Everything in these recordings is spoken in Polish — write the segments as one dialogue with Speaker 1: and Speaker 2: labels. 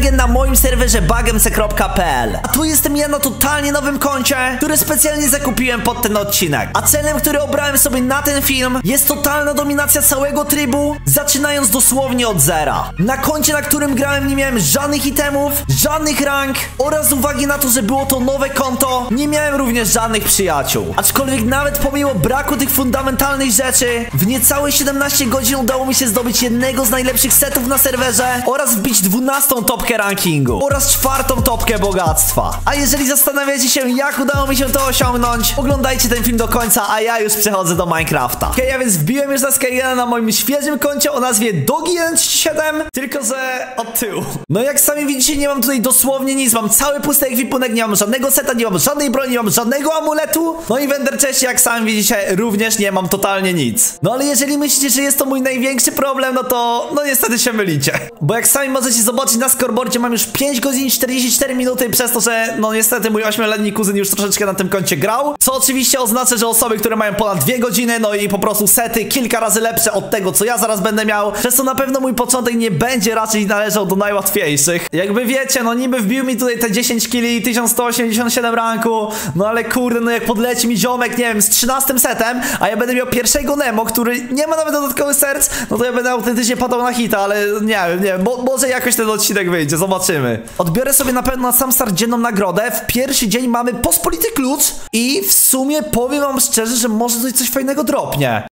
Speaker 1: Skygen na moim serwerze bagemse.pl. A tu jestem ja na totalnie nowym koncie, które specjalnie zakupiłem pod ten odcinek. A celem, który obrałem sobie na ten film, jest totalna dominacja całego trybu, zaczynając dosłownie od zera. Na koncie, na którym grałem, nie miałem żadnych itemów, żadnych rank oraz z uwagi na to, że było to nowe konto, nie miałem również żadnych przyjaciół. Aczkolwiek nawet pomimo braku tych fundamentalnych rzeczy, w niecałe 17 godzin udało mi się zdobyć jednego z najlepszych setów na serwerze oraz wbić 12. topkę rankingu oraz 4. topkę bogactwa. A jeżeli zastanawiacie się, jak udało mi się to osiągnąć, oglądajcie ten film do końca, a ja już przechodzę do Minecrafta. Okej, ja więc wbiłem już na Skygena na moim świeżym koncie o nazwie Dogi137, tylko że od tyłu. No jak sami widzicie, nie mam tutaj dosłownie nic, mam cały pusty ekwipunek, nie mam żadnego seta, nie mam żadnej broni, nie mam żadnego amuletu, no i w Ender Chestie, jak sami widzicie, również nie mam totalnie nic. No ale jeżeli myślicie, że jest to mój największy problem, no to, no niestety się mylicie. Bo jak sami możecie zobaczyć na scoreboardzie, mam już 5 godzin 44 minuty przez to, że no niestety mój 8-letni kuzyn już troszeczkę na tym koncie grał, co oczywiście oznacza, że osoby, które mają ponad 2 godziny, no i po prostu sety kilka razy lepsze od tego, co ja zaraz będę miał, przez to na pewno mój początek nie będzie raczej należał do najłatwiejszych. Jakby wiecie, no niby wbił mi tutaj te 10 kili i 1187 ranku, no ale kurde, no jak podleci mi ziomek, nie wiem, z 13 setem, a ja będę miał pierwszego Nemo, który nie ma nawet dodatkowych serc, no to ja będę autentycznie padał na hita, ale nie wiem, może jakoś ten odcinek wyjdzie, zobaczymy. Odbiorę sobie na pewno na sam start dzienną nagrodę. W pierwszy dzień mamy pospolity klucz i w sumie powiem wam szczerze, że może tutaj coś fajnego dropnie.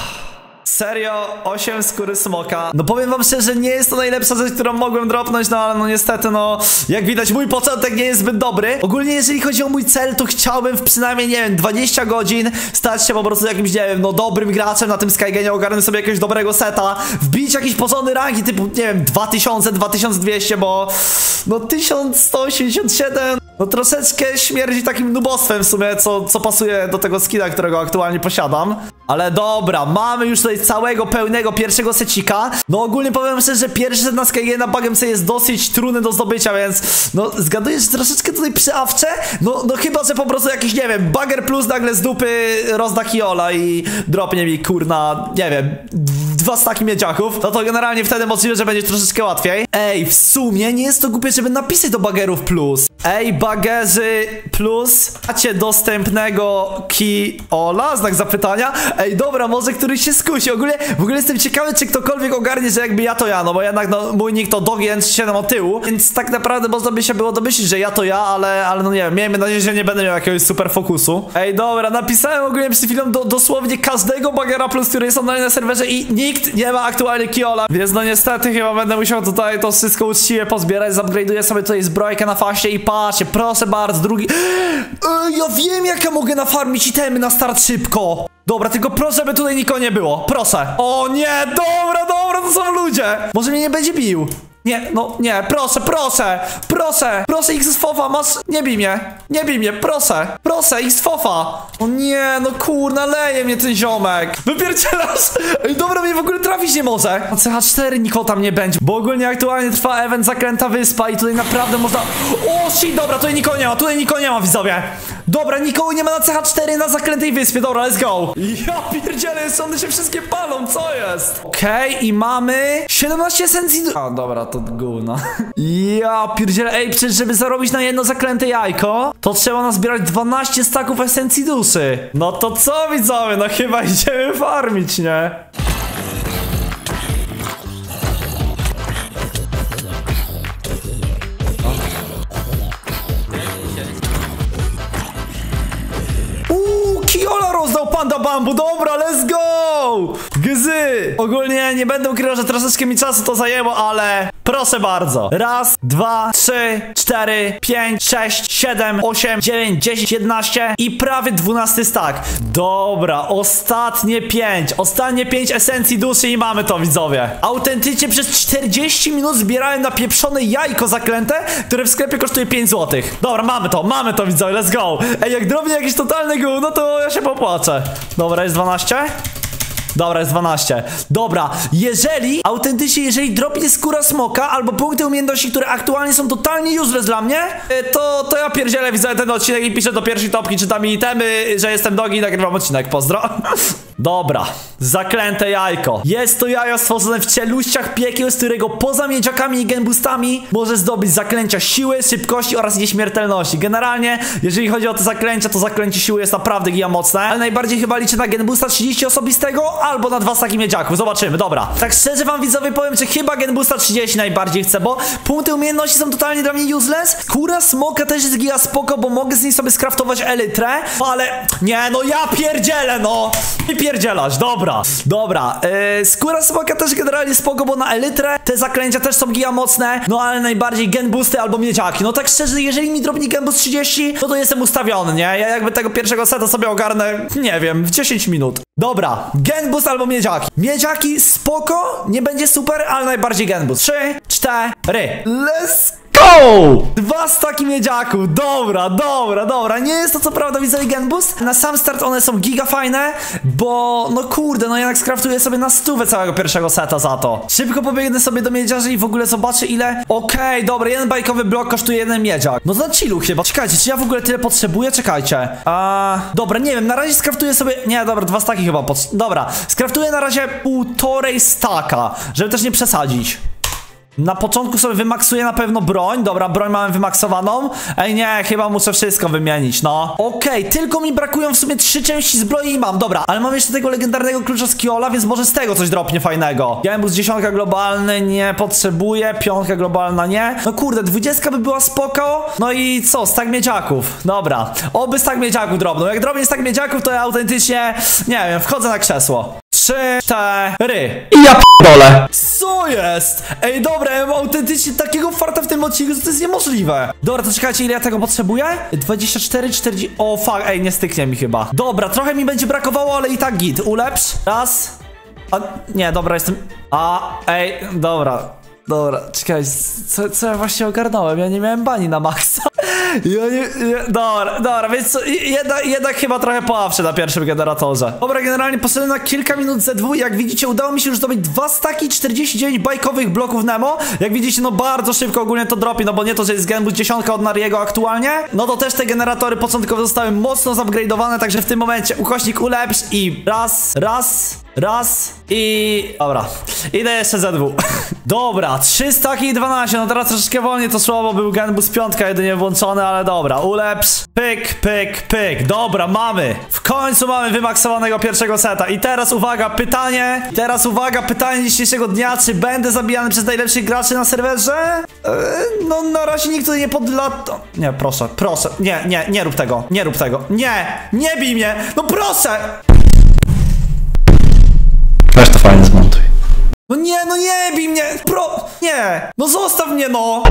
Speaker 1: Serio, 8 skóry smoka. No powiem wam szczerze, nie jest to najlepsza rzecz, którą mogłem dropnąć, no ale no niestety, no jak widać, mój początek nie jest zbyt dobry. Ogólnie jeżeli chodzi o mój cel, to chciałbym w przynajmniej, nie wiem, 20 godzin stać się po prostu jakimś, nie wiem, no dobrym graczem na tym Skygenie, ogarnąć sobie jakiegoś dobrego seta, wbić jakiś porządny ranki typu, nie wiem, 2000, 2200, bo no 1187 no troszeczkę śmierdzi takim nubostwem w sumie, co pasuje do tego skina, którego aktualnie posiadam. Ale dobra, mamy już tutaj całego pełnego pierwszego secika. No ogólnie powiem szczerze, że pierwszy set na Skygena Bagemse jest dosyć trudny do zdobycia, więc no zgaduję, że troszeczkę tutaj przyawcze. No chyba, że po prostu jakiś, nie wiem, Bagger Plus nagle z dupy rozda Kiola i dropnie mi, kurna, nie wiem, 2 staki miedziaków, no to generalnie wtedy możliwe, że będzie troszeczkę łatwiej. Ej, w sumie nie jest to głupie, żeby napisać do Baggerów Plus. Ej, Baggerzy Plus, macie dostępnego Kiola? Znak zapytania. Ej, dobra, może któryś się skusi. W ogóle jestem ciekawy, czy ktokolwiek ogarnie, że jakby ja to ja, no bo jednak no, mój nick to Dogi137 od tyłu, więc tak naprawdę można by się było domyślić, że ja to ja, ale no nie wiem, miejmy nadzieję, że nie będę miał jakiegoś super fokusu. Ej, dobra, napisałem ogólnie przed chwilą dosłownie każdego Baggera Plus, który jest online na serwerze i nikt nie ma aktualnie Kiola, więc no niestety chyba będę musiał tutaj to wszystko uczciwie pozbierać, zupgrade'uję sobie tutaj zbrojkę na faście i patrzcie, proszę bardzo, drugi... Ej, ja wiem, jak ja mogę nafarmić itemy na start szybko. Dobra, tylko proszę, by tutaj nikogo nie było. Proszę. O nie, dobra, to są ludzie. Może mnie nie będzie bił. Nie, no nie, proszę, X-Fofa, masz, nie bij mnie, proszę, X-Fofa. O nie, no kurna, leje mnie ten ziomek. Wypierdzielasz. Ej, dobra, mnie w ogóle trafić nie może. Na CH4 nikogo tam nie będzie, bo ogólnie aktualnie trwa event Zaklęta Wyspa i tutaj naprawdę można... O shit, dobra, tutaj nikogo nie ma, widzowie. Dobra, nikogo nie ma na CH4 na Zaklętej Wyspie, dobra, let's go. Ja pierdzielę, one się wszystkie palą, co jest? Okej, i mamy 17 esencji... A, dobra, to gówno. Ja pierdzielę, ej, przecież żeby zarobić na jedno zaklęte jajko, to trzeba nazbierać 12 staków esencji duszy. No to co, widzowie, no chyba idziemy farmić, nie? Kiola rozdał Panda Bambu, dobra, let's go! Gzy! Ogólnie nie będę ukrywał, że troszeczkę mi czasu to zajęło, ale proszę bardzo. 1, 2, 3, 4, 5, 6, 7, 8, 9, 10, 11 i prawie 12 stack. Dobra, ostatnie 5 esencji duszy i mamy to, widzowie. Autentycznie przez 40 minut zbierałem na pieprzone jajko zaklęte, które w sklepie kosztuje 5 zł. Dobra, mamy to, widzowie, let's go. Ej, jak drobnie jakieś totalne gówno, to ja się popłaczę. Dobra, jest 12? Dobra, jest 12. Dobra, jeżeli dropnie skóra smoka albo punkty umiejętności, które aktualnie są totalnie useless dla mnie, to ja pierdzielę, widzę ten odcinek i piszę do pierwszej topki, czytam mi itemy, że jestem Dogi i nagrywam odcinek, pozdro. Dobra, zaklęte jajko. Jest to jajo stworzone w cieluściach piekieł, z którego poza miedziakami i genboostami może zdobyć zaklęcia siły, szybkości oraz nieśmiertelności. Generalnie, jeżeli chodzi o te zaklęcia, to zaklęcie siły jest naprawdę giga mocne, ale najbardziej chyba liczę na genboosta 30 osobistego albo na 2 staki miedziaków. Zobaczymy, dobra. Tak szczerze wam widzowie powiem, że chyba genboosta 30 najbardziej chcę, bo punkty umiejętności są totalnie dla mnie useless. Skóra smoka też jest giga spoko, bo mogę z niej sobie skraftować elytrę, ale nie, no ja pierdzielę, no. I pierdzielasz, dobra. Dobra, skóra smoka też generalnie spoko, bo na elytrę te zaklęcia też są giga mocne, no ale najbardziej genboosty albo miedziaki. No tak szczerze, jeżeli mi dropnie genboost 30, no to jestem ustawiony, nie? Ja jakby tego pierwszego seta sobie ogarnę, nie wiem, w 10 minut. Dobra, genboost albo miedziaki. Miedziaki spoko, nie będzie super, ale najbardziej genboost. 3, 4, let's go! 2 staki miedziaków, dobra, dobra, dobra. Nie jest to co prawda widzowie genboost. Na sam start one są giga fajne, bo no kurde, no jednak skraftuję sobie na 100 całego pierwszego seta za to. Szybko pobiegnę sobie do miedziarzy i w ogóle zobaczę ile. Okej, dobra, jeden bajkowy blok kosztuje 1 miedziak. No to chillu chyba. Czekajcie, czy ja w ogóle tyle potrzebuję? Czekajcie. Dobra, nie wiem, na razie skraftuję sobie. Nie, dobra, 2 staki chyba dobra, skraftuję na razie 1,5 staka, żeby też nie przesadzić. Na początku sobie wymaksuję na pewno broń. Dobra, broń mamy wymaksowaną. Ej, nie, chyba muszę wszystko wymienić, no. Okej, tylko mi brakują w sumie 3 części zbroi i mam, dobra. Ale mam jeszcze tego legendarnego klucza z Kiola, więc może z tego coś dropnie fajnego. Genboost 10 globalny nie potrzebuję, 5 globalna nie. No kurde, 20 by była spoko. No i co, stak miedziaków. Dobra, oby stak miedziaków dropnął. Jak dropnie stak miedziaków, to ja autentycznie, nie wiem, wchodzę na krzesło. 3, 4 i ja p***dolę. Co jest? Ej, dobra, ja mam autentycznie takiego farta w tym odcinku, że to jest niemożliwe. Dobra, to czekajcie, ile ja tego potrzebuję? 24, 40... O, fuck, ej, nie styknie mi chyba. Dobra, trochę mi będzie brakowało, ale i tak git. Ulepsz. Raz. Nie, dobra, jestem... Ej, dobra. Dobra, czekaj, co ja właśnie ogarnąłem? Ja nie miałem bani na maksa. Dobra, więc co, jednak chyba trochę poławszy na pierwszym generatorze. Dobra, generalnie poszedłem na kilka minut Z2. Jak widzicie, udało mi się już zdobyć 2 staki 49 bajkowych bloków Nemo. Jak widzicie, no bardzo szybko ogólnie to dropi, no bo nie to, że jest genboost 10 od Nariego aktualnie. No to też te generatory początkowo zostały mocno zupgrade'owane, także w tym momencie ukośnik ulepsz i raz i... Dobra, idę jeszcze Z2. Dobra, 3 staki i 12, no teraz troszeczkę wolniej to szło, bo był genboost 5 jedynie włączony, ale dobra, ulepsz, pyk, pyk, pyk. Dobra, mamy, w końcu mamy wymaksowanego pierwszego seta. I teraz uwaga, pytanie dzisiejszego dnia, czy będę zabijany przez najlepszych graczy na serwerze? No na razie nikt tutaj nie podlata. Nie, proszę, nie rób tego, nie bij mnie, no proszę!
Speaker 2: Weź to fajnie zmontuj.
Speaker 1: No nie bij mnie! Nie! No zostaw mnie, no!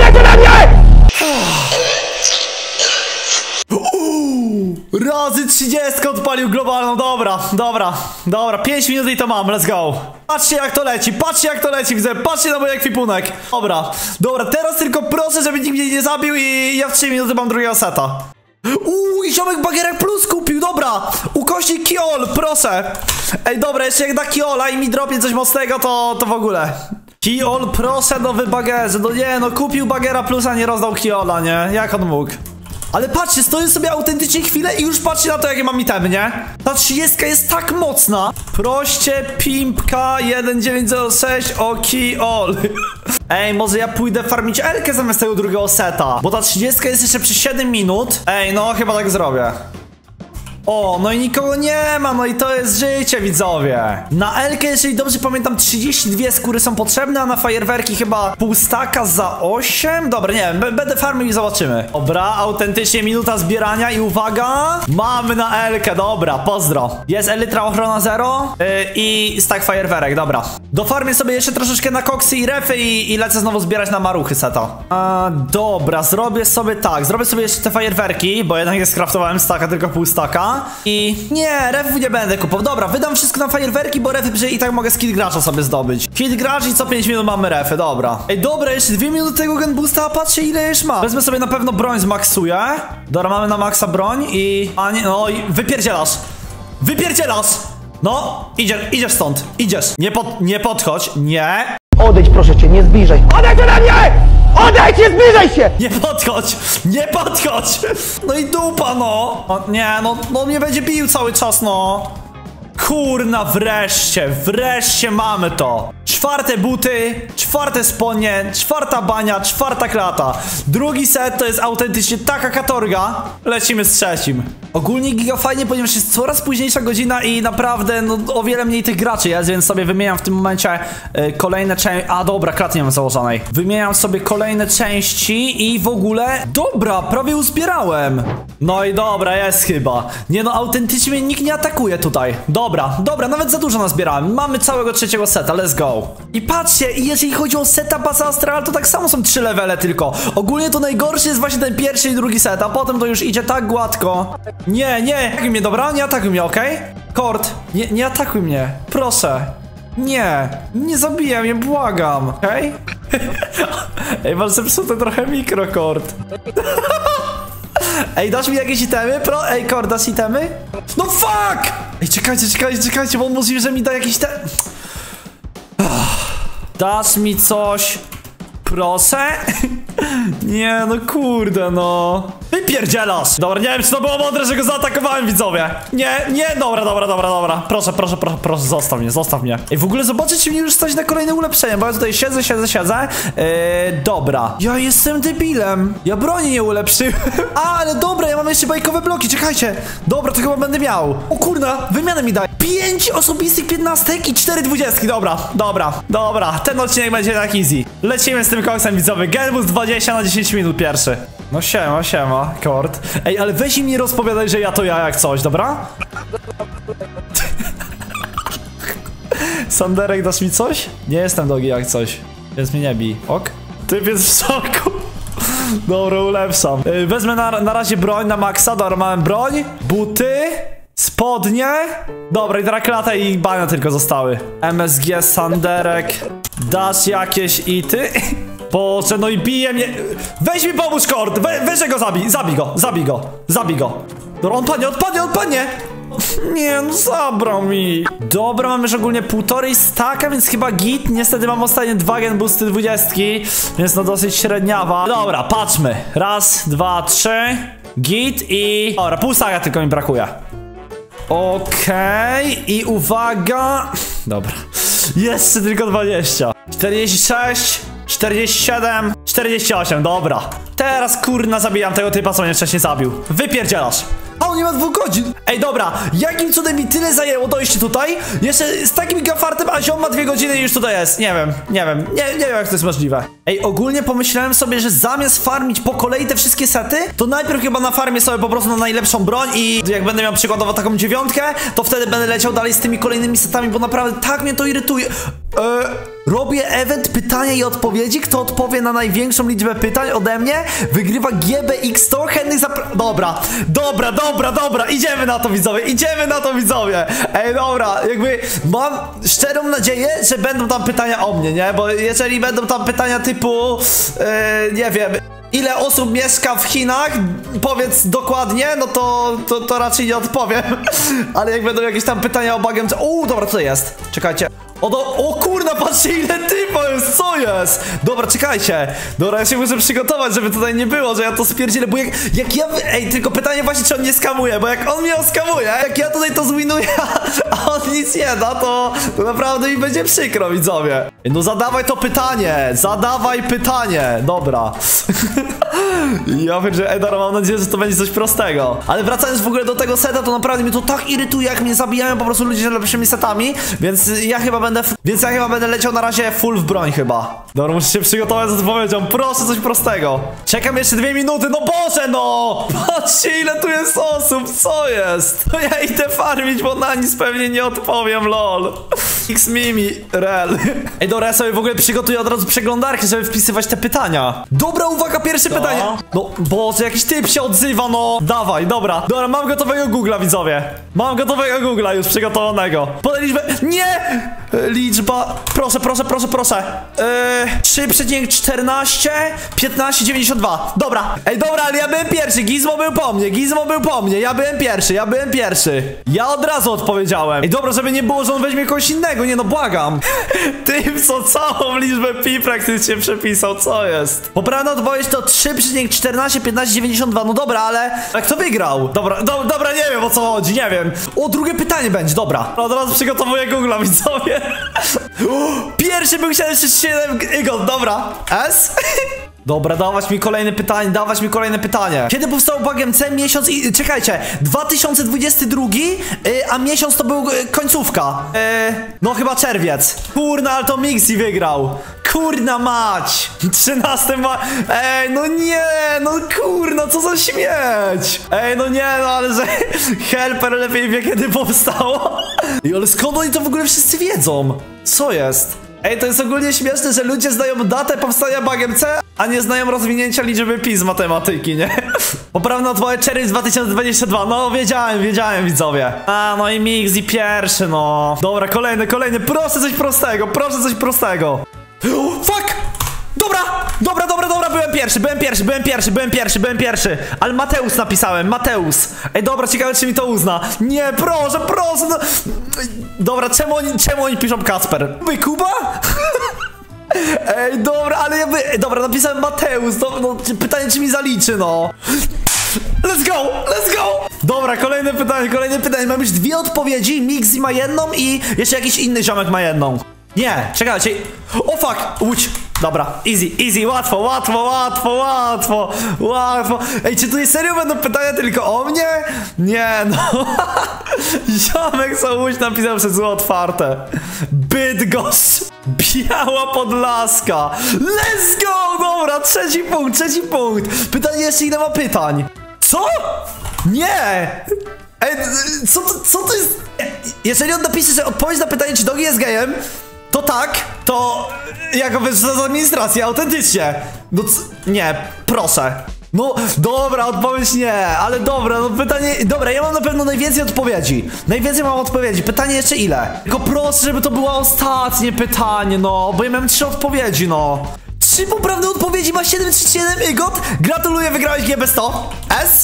Speaker 1: Razy 30 odpalił globalną, dobra, 5 minut i to mam, let's go. Patrzcie jak to leci, widzę, patrzcie na mój ekwipunek. Dobra, teraz tylko proszę, żeby nikt mnie nie zabił i ja w 3 minuty mam drugiego seta. I ziomek Bagierek Plus kupił, dobra. Ukośnik Kiol, proszę. Ej, dobra, jeszcze jak da Kiola i mi dropnie coś mocnego, to w ogóle. Kiol, proszę, nowy bagerze. No nie, no kupił Bagera Plusa, nie rozdał Kiola, nie? Jak on mógł? Ale patrzcie, stoję sobie autentycznie chwilę i już patrzcie na to, jakie mam itemy, nie? Ta 30 jest tak mocna. Proście Pimpka 1906 o Kiol. Ej, może ja pójdę farmić Elkę zamiast tego drugiego seta, bo ta 30 jest jeszcze przy 7 minut. Ej, no chyba tak zrobię. O, no i nikogo nie ma, no i to jest życie, widzowie. Na Elkę, jeżeli dobrze pamiętam, 32 skóry są potrzebne, a na fajerwerki chyba pół staka za 8. Dobra, nie wiem, będę farmił i zobaczymy. Dobra, autentycznie minuta zbierania i uwaga, mamy na Elkę, dobra, pozdro. Jest elytra ochrona 0 i stack fajerwerek, dobra. Dofarmię sobie jeszcze troszeczkę na koksy i refy i lecę znowu zbierać na maruchy seta. Dobra, zrobię sobie jeszcze te fajerwerki, bo jednak nie skraftowałem staka, tylko pół staka. I nie, refów nie będę kupował. Dobra, wydam wszystko na fajerwerki, bo refy i tak mogę skill gracza sobie zdobyć. Hit gracz i co 5 minut mamy refy, dobra. Ej, dobra, jeszcze 2 minuty tego genboosta, a patrzcie ile już ma. Wezmę sobie na pewno broń zmaksuję. Dobra, mamy na maksa broń i... A nie, no i wypierdzielasz! No, idziesz stąd, idziesz. Nie podchodź, nie.
Speaker 3: Odejdź, proszę cię, nie zbliżaj. Odejdź ode mnie! Odejdź, nie zbliżaj się!
Speaker 1: Nie podchodź! No i dupa, no! Nie, no mnie będzie bił cały czas, no. Kurna, wreszcie mamy to. 4 buty, 4 spodnie, 4 bania, 4 klata. Drugi set to jest autentycznie taka katorga. Lecimy z 3. Ogólnie giga fajnie, ponieważ jest coraz późniejsza godzina i naprawdę no, o wiele mniej tych graczy jest, więc sobie wymieniam w tym momencie kolejne części. A dobra, klaty nie mam założonej. Wymieniam sobie kolejne części i w ogóle... Dobra, prawie uzbierałem. No i dobra, jest chyba. Nie no, autentycznie mnie nikt nie atakuje tutaj. Dobra, nawet za dużo nazbierałem. Mamy całego 3 seta, let's go. I patrzcie, jeżeli chodzi o seta Baza Astral, to tak samo są 3 levele tylko. Ogólnie to najgorszy jest właśnie ten pierwszy i drugi set, a potem to już idzie tak gładko. Nie atakuj mnie, dobra? Nie atakuj mnie, okej? Kord, nie atakuj mnie, proszę. Nie zabijaj mnie, błagam, okej? Ej, masz zepsute trochę mikro, Kord. Ej, dasz mi jakieś itemy? Ej, Kord, dasz itemy? No fuck! Ej, czekajcie, bo on możliwe, że mi da jakiś Dasz mi coś? Proszę? Nie, no kurde, no. Wypierdzielasz! Dobra, nie wiem, czy to było mądre, że go zaatakowałem, widzowie. Nie, dobra. Proszę, zostaw mnie. Ej, w ogóle zobaczcie, czy mnie już stać na kolejne ulepszenie, bo ja tutaj siedzę. Dobra. Ja jestem debilem. Ja broni nie ulepszyłem. Ale dobra, ja mam jeszcze bajkowe bloki, czekajcie. Dobra, to chyba będę miał. O kurna, wymianę mi daj. 5 osobistych 15 i 4 20. Dobra. Ten odcinek będzie tak easy. Lecimy z tym koksem, widzowie. Genbus 20 na 10 minut pierwszy. No siema, Kord. Ej, ale weź im nie rozpowiadaj, że ja to ja jak coś, dobra? Sanderek, dasz mi coś? Nie jestem dogi jak coś, więc mnie nie bij, ok? Typ jest w szoku. Dobra, ulepszam. Wezmę na razie broń na maksa, dobra, mamy broń, buty, spodnie. Dobra, i teraz klata i bania tylko zostały. MSG, Sanderek. Dasz jakieś ity? Boże, no i bije mnie. Weź mi pomóż, Kord. Weź go zabij go. Dobra, on padnie. Nie, no zabrał mi. Dobra, mamy już ogólnie 1,5 staka, więc chyba git. Niestety mam ostatnie 2 genbusty 20, więc no dosyć średniawa. Dobra, patrzmy. 1, 2, 3. Git i... Dobra, pół staka tylko mi brakuje. Okej, i uwaga. Dobra. Jeszcze tylko 20. 46, 47, 48, dobra. Teraz kurna zabijam tego typa, co mnie wcześniej zabił. Wypierdzielasz. A on nie ma 2 godzin. Ej, dobra, jakim cudem mi tyle zajęło dojście tutaj? Jeszcze z takim gafartem, a ziom ma 2 godziny i już tutaj jest. Nie wiem jak to jest możliwe. Ej, ogólnie pomyślałem sobie, że zamiast farmić po kolei te wszystkie sety, to najpierw chyba na farmie sobie po prostu na najlepszą broń i jak będę miał przykładowo taką 9, to wtedy będę leciał dalej z tymi kolejnymi setami, bo naprawdę tak mnie to irytuje. Robię event pytania i odpowiedzi. Kto odpowie na największą liczbę pytań ode mnie, wygrywa GBX 100 chętnych Dobra, idziemy na to, widzowie. Ej, dobra, jakby mam szczerą nadzieję, że będą tam pytania o mnie, nie? Bo jeżeli będą tam pytania typu, nie wiem, ile osób mieszka w Chinach, powiedz dokładnie, no to raczej nie odpowiem. Ale jak będą jakieś tam pytania o bagiem... dobra, co jest? Czekajcie. O kurna, patrzcie ile typa jest, co jest? Dobra, czekajcie. Dobra, ja się muszę przygotować, żeby tutaj nie było, że ja to spierdzielę, bo jak ja... Ej, tylko pytanie właśnie, czy on nie skamuje, bo jak on mnie oskamuje, jak ja tutaj to zwinuję, a on nic nie da, to naprawdę mi będzie przykro, widzowie. No zadawaj pytanie, dobra. Ja wiem, że dobra, mam nadzieję, że to będzie coś prostego. Ale wracając w ogóle do tego seta, to naprawdę mnie to tak irytuje, jak mnie zabijają po prostu ludzie z lepszymi setami, więc ja chyba będę leciał na razie full w broń chyba. Dobra, muszę się przygotować z odpowiedzią. Proszę, coś prostego. Czekam jeszcze 2 minuty, no Boże, no! Patrzcie, ile tu jest osób, co jest? No ja idę farmić, bo na nic pewnie nie odpowiem, lol. X-Mimi, rel. Ej, dobra, ja sobie w ogóle przygotuję od razu przeglądarkę, żeby wpisywać te pytania. Dobra, uwaga, pierwsze pytanie. No, Boże, jakiś typ się odzywa, no. Dawaj, dobra, mam gotowego Google'a, widzowie. Mam gotowego Google'a już przygotowanego. Podaj liczbę. Nie! Liczba. Proszę. 3,14 15,92. Dobra. Ej, dobra, ale ja byłem pierwszy. Gizmo był po mnie. Ja byłem pierwszy. Ja od razu odpowiedziałem. Ej, dobra, żeby nie było, że on weźmie kogoś innego. innego, nie no, błagam. Ty co całą liczbę pi praktycznie przepisał, co jest? Poprawna odpowiedź to 3,141592, no dobra, ale kto wygrał? Dobra, nie wiem o co chodzi, nie wiem. O, drugie pytanie będzie, dobra. Od razu przygotowuję Google'a, widzowie. Pierwszy był 737 Igon, dobra. S? Dobra, dawać mi kolejne pytanie. Kiedy powstał Bagiem C? Miesiąc i... Czekajcie, 2022, a miesiąc to był końcówka. No chyba czerwiec. Kurna, ale to Mixi wygrał. Kurna mać. 13 Ej, no nie, no kurna, co za śmieć. Ej, no nie, no ale że Helper lepiej wie, kiedy powstało. I ale skąd oni to w ogóle wszyscy wiedzą? Co jest? Ej, to jest ogólnie śmieszne, że ludzie znają datę powstania Bagiem C, a nie znają rozwinięcia liczby pi z matematyki, nie? Poprawna odpowiedź czerwiec 2022, no wiedziałem widzowie. A, no i Mixi pierwszy, no. Dobra, kolejny, proszę coś prostego. Fuck! Dobra, byłem pierwszy. Ale Mateusz napisałem, Mateusz. Ej, dobra, ciekawe czy mi to uzna. Nie, proszę, no. Dobra, czemu oni piszą Kasper? Wy Kuba? Ej, dobra, ale dobra, napisałem Mateusz, no, pytanie czy mi zaliczy, no. Let's go! Dobra, kolejne pytanie. Mam już dwie odpowiedzi, Mixi ma jedną i jeszcze jakiś inny ziomek ma jedną. Nie, czekajcie. O fuck, łódź. Dobra, easy, łatwo. Ej, czy tutaj serio będą pytania tylko o mnie? Nie, no. Ziomek co łódź napisał przez zło otwarte. Bydgoszcz, Biała Podlaska. Let's go, dobra, trzeci punkt. Pytanie jeszcze, ile ma pytań? Co? Nie! Ej, co to jest? Jeżeli on napisze, że odpowiedź na pytanie, czy Dogi jest gejem, to tak, to jako wyszedł z administracji, autentycznie. No nie, proszę. No dobra, odpowiedź nie, ale dobra, no pytanie. Dobra, ja mam na pewno najwięcej odpowiedzi. Pytanie jeszcze ile? Tylko proszę, żeby to było ostatnie pytanie, no, bo ja mam 3 odpowiedzi, no. 3 poprawne odpowiedzi, ma 737 Igot. Gratuluję, wygrałeś GB100 S.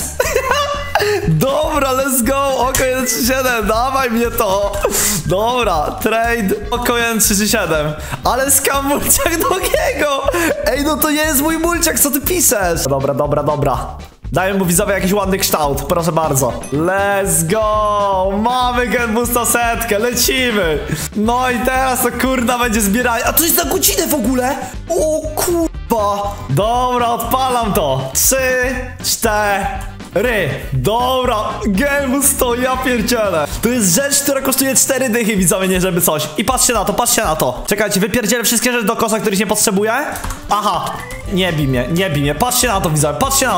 Speaker 1: Dobra, let's go. Oko 137, dawaj mnie to. Dobra, trade Oko 137. Ale skam mulciak Dogiego. Ej, no to nie jest mój mulciak, co ty piszesz? Dobra. Dajmy mu widzowie jakiś ładny kształt, proszę bardzo. Let's go. Mamy Genbusta 100, lecimy. No i teraz to kurna będzie zbieranie. A to jest na godzinę w ogóle? O kurwa. Dobra, odpalam to. 3, 4... Dobra, Genbus 100, ja pierdzielę. To jest rzecz, która kosztuje 4 dychy, widzowie, nie żeby coś. I patrzcie na to. Czekajcie, wypierdzielę wszystkie rzeczy do kosza, których nie potrzebuję. Aha, nie bij mnie. Patrzcie na to, widzowie,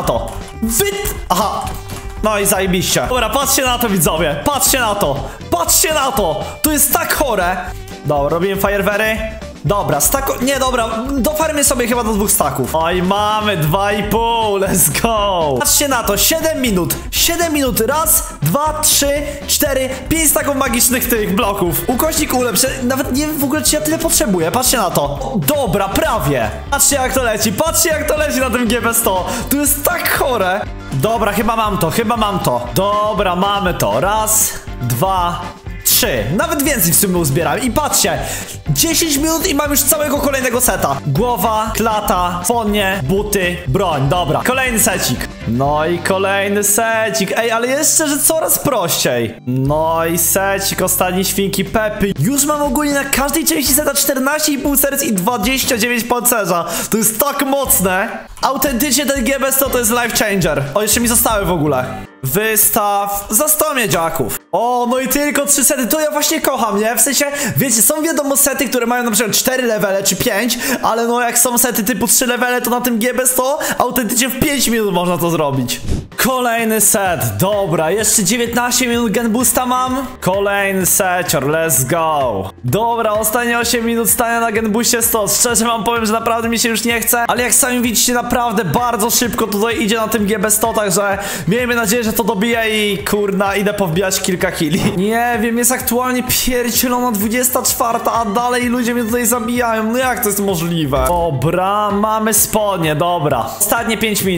Speaker 1: Aha. No i zajebiście. Dobra, patrzcie na to, widzowie. Patrzcie na to. To jest tak chore. Dobra, robimy fajerwery. Dobra, nie, dobra, dofarmię sobie chyba do 2 staków. Oj, mamy 2,5, let's go. Patrzcie na to, 7 minut, raz, 2, 3, 4, 5 staków magicznych tych bloków. Ukośnik ulepszy, nawet nie wiem w ogóle czy ja tyle potrzebuję, patrzcie na to. Dobra, prawie. Patrzcie jak to leci na tym GB100. To jest tak chore. Dobra, chyba mam to. Dobra, mamy to, raz, 2, 3. Nawet więcej w sumie uzbierałem. I patrzcie, 10 minut i mam już całego kolejnego seta. Głowa, klata, fonie, buty, broń. Dobra, kolejny secik. No i kolejny secik. Ej, ale jeszcze, że coraz prościej. No i secik, ostatni świnki Pepy. Już mam ogólnie na każdej części seta 14,5 serc i 29 pancerza. To jest tak mocne. Autentycznie ten GB100 to jest life changer. O, jeszcze mi zostały w ogóle. Wystaw za 100 miedziaków. O, no i tylko 3 sety, to ja właśnie kocham, nie? W sensie, wiecie, są wiadomo sety, które mają na przykład 4 levele czy 5, ale no jak są sety typu 3 levele, to na tym GB100 autentycznie w 5 minut można to zrobić. Kolejny set, dobra, jeszcze 19 minut Genbusta mam. Kolejny secior, let's go. Dobra, ostatnie 8 minut stania na Genbuście 100. Szczerze wam powiem, że naprawdę mi się już nie chce, ale jak sami widzicie, naprawdę bardzo szybko tutaj idzie na tym GB100, także miejmy nadzieję, że to dobije i kurna, idę powbijać kilka killi. Nie wiem, jest aktualnie pierdzielona 24, a dalej ludzie mnie tutaj zabijają. No jak to jest możliwe? Dobra, mamy spodnie, dobra. Ostatnie 5 minut.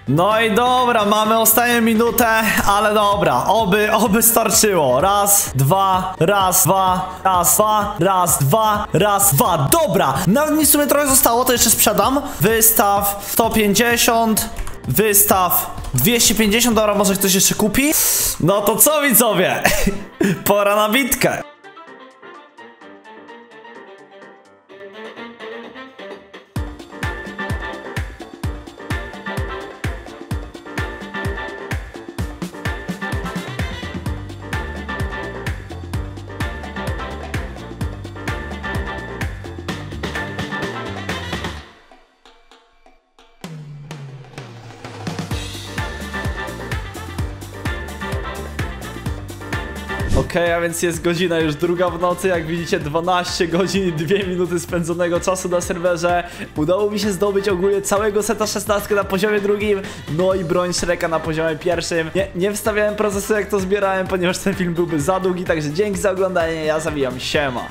Speaker 1: No i dobra, mamy ostatnią minutę, ale dobra, oby starczyło. Raz, dwa, raz, dwa, raz, dwa, raz, dwa, raz, dwa. Dobra, nawet mi w sumie trochę zostało, to jeszcze sprzedam. Wystaw 150, wystaw 250, dobra, może ktoś jeszcze kupi? No to co, widzowie? Pora na bitkę. Okej, a więc jest godzina już 2 w nocy, jak widzicie 12 godzin i 2 minuty spędzonego czasu na serwerze. Udało mi się zdobyć ogólnie całego seta 16 na poziomie 2, no i broń Shreka na poziomie 1. Nie wstawiałem procesu jak to zbierałem, ponieważ ten film byłby za długi, także dzięki za oglądanie, ja zawijam, siema.